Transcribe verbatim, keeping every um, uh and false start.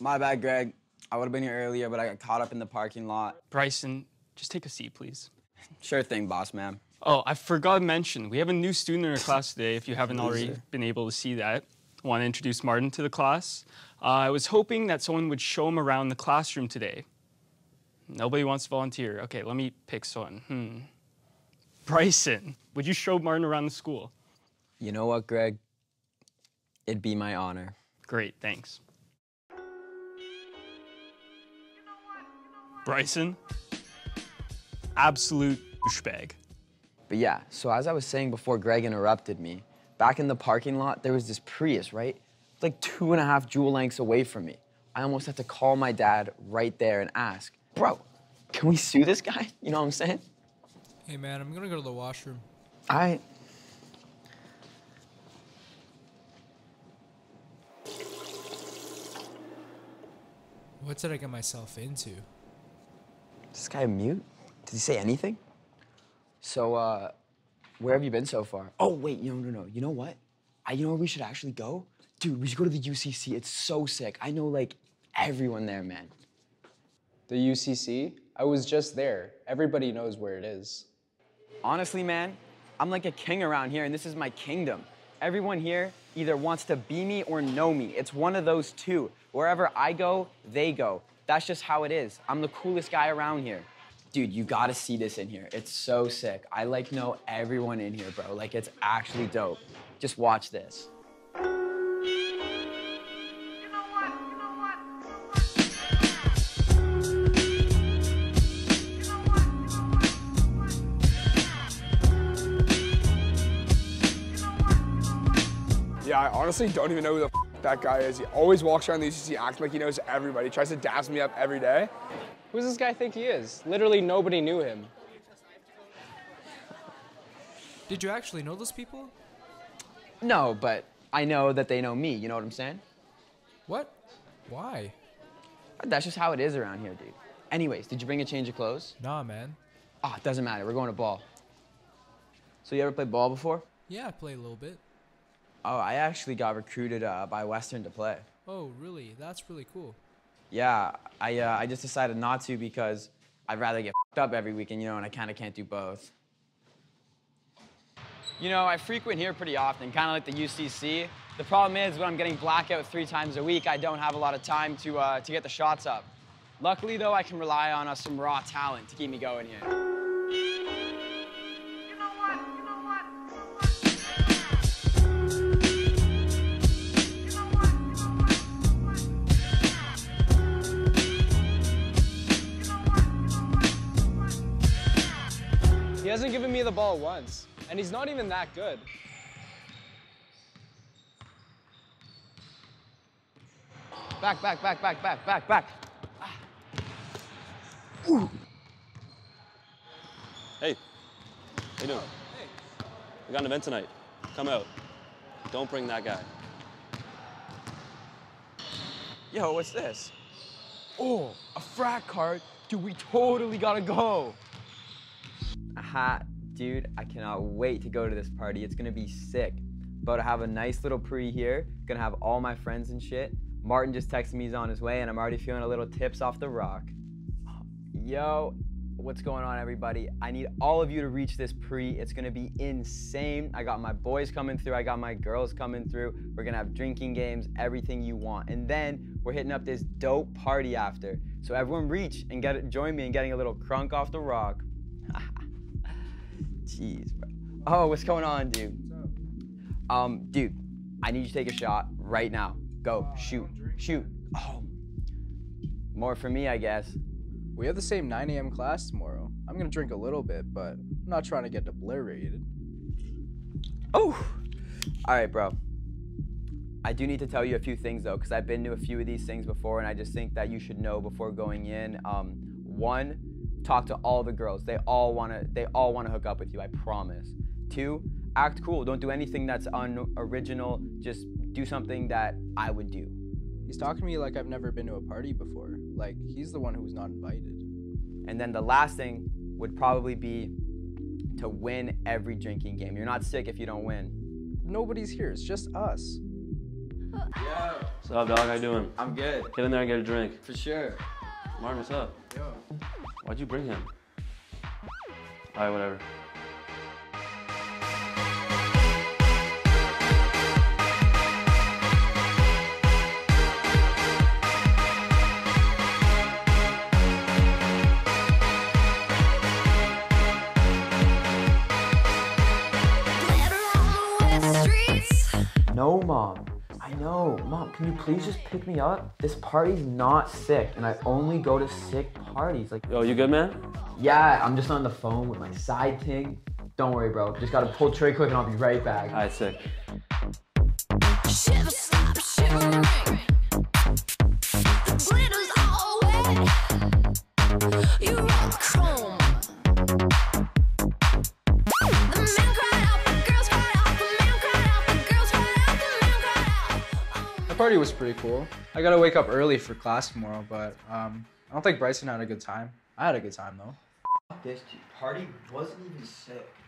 My bad, Greg. I would have been here earlier, but I got caught up in the parking lot. Bryson, just take a seat, please. Sure thing, boss man. Oh, I forgot to mention, we have a new student in our class today, if you haven't already been able to see that. I want to introduce Martin to the class. Uh, I was hoping that someone would show him around the classroom today. Nobody wants to volunteer. Okay, let me pick someone. Hmm. Bryson, would you show Martin around the school? You know what, Greg? It'd be my honor. Great, thanks. Bryson, absolute douchebag. But yeah, so as I was saying before Greg interrupted me, back in the parking lot, there was this Prius, right? It's like two and a half jewel lengths away from me. I almost had to call my dad right there and ask, bro, can we sue this guy? You know what I'm saying? Hey man, I'm gonna go to the washroom. All right. What did I get myself into? Is this guy mute? Did he say anything? So, uh, where have you been so far? Oh, wait, no, no, no. You know what? I, you know where we should actually go? Dude, we should go to the U C C. It's so sick. I know, like, everyone there, man. The U C C? I was just there. Everybody knows where it is. Honestly, man, I'm like a king around here, and this is my kingdom. Everyone here either wants to be me or know me. It's one of those two. Wherever I go, they go. That's just how it is. I'm the coolest guy around here. Dude, you gotta see this in here. It's so sick. I like know everyone in here, bro. Like, it's actually dope. Just watch this. Yeah, I honestly don't even know who the f that guy is. He always walks around the U C C acting like he knows everybody. He tries to dazzle me up every day. Who does this guy think he is? Literally nobody knew him. Did you actually know those people? No, but I know that they know me. You know what I'm saying? What? Why? That's just how it is around here, dude. Anyways, did you bring a change of clothes? Nah, man. Ah, it doesn't matter. We're going to ball. So you ever played ball before? Yeah, I play a little bit. Oh, I actually got recruited uh, by Western to play. Oh, really? That's really cool. Yeah, I, uh, I just decided not to because I'd rather get f***ed up every weekend, you know, and I kind of can't do both. You know, I frequent here pretty often, kind of like the U C C. The problem is when I'm getting blackout three times a week, I don't have a lot of time to, uh, to get the shots up. Luckily, though, I can rely on uh, some raw talent to keep me going here. He hasn't given me the ball once, and he's not even that good. Back, back, back, back, back, back, back. Ah. Hey, how you doing? Hey. We got an event tonight. Come out. Don't bring that guy. Yo, what's this? Oh, a frat card? Dude, we totally gotta go. Aha, dude, I cannot wait to go to this party. It's gonna be sick. About to have a nice little pre here. Gonna have all my friends and shit. Martin just texted me he's on his way, and I'm already feeling a little tips off the rock. Yo, what's going on, everybody? I need all of you to reach this pre. It's gonna be insane. I got my boys coming through. I got my girls coming through. We're gonna have drinking games, everything you want. And then we're hitting up this dope party after. So everyone reach and get it, join me in getting a little crunk off the rock. Jeez, bro. Oh, what's going on, dude? Um, dude, I need you to take a shot right now. Go, shoot, shoot. Oh, more for me, I guess. We have the same nine A M class tomorrow. I'm gonna drink a little bit, but I'm not trying to get obliterated. Oh, all right, bro. I do need to tell you a few things, though, because I've been to a few of these things before, and I just think that you should know before going in. Um, one, talk to all the girls. They all wanna, they all wanna hook up with you, I promise. Two, act cool. Don't do anything that's unoriginal. Just do something that I would do. He's talking to me like I've never been to a party before. Like, he's the one who was not invited. And then the last thing would probably be to win every drinking game. You're not sick if you don't win. Nobody's here, it's just us. Yo, What's up, dog? How you doing? I'm good. Get in there and get a drink. For sure. Martin, what's up? Yo. Why'd you bring him? Alright, whatever. No, Mom. I know. Mom, can you please just pick me up? This party's not sick, and I only go to sick parties. Like, Yo, you good, man? yeah, I'm just on the phone with my side ting. Don't worry, bro. Just gotta pull tray quick, and I'll be right back. Alright, sick. Shiver, stop, shivering. The glitter's all wet. You rock chrome. The man cried out, the girls cried out, the man cried out, the girls cried out, the man cried out. The party was pretty cool. I gotta wake up early for class tomorrow, but um, I don't think Bryson had a good time. I had a good time though. This party wasn't even sick.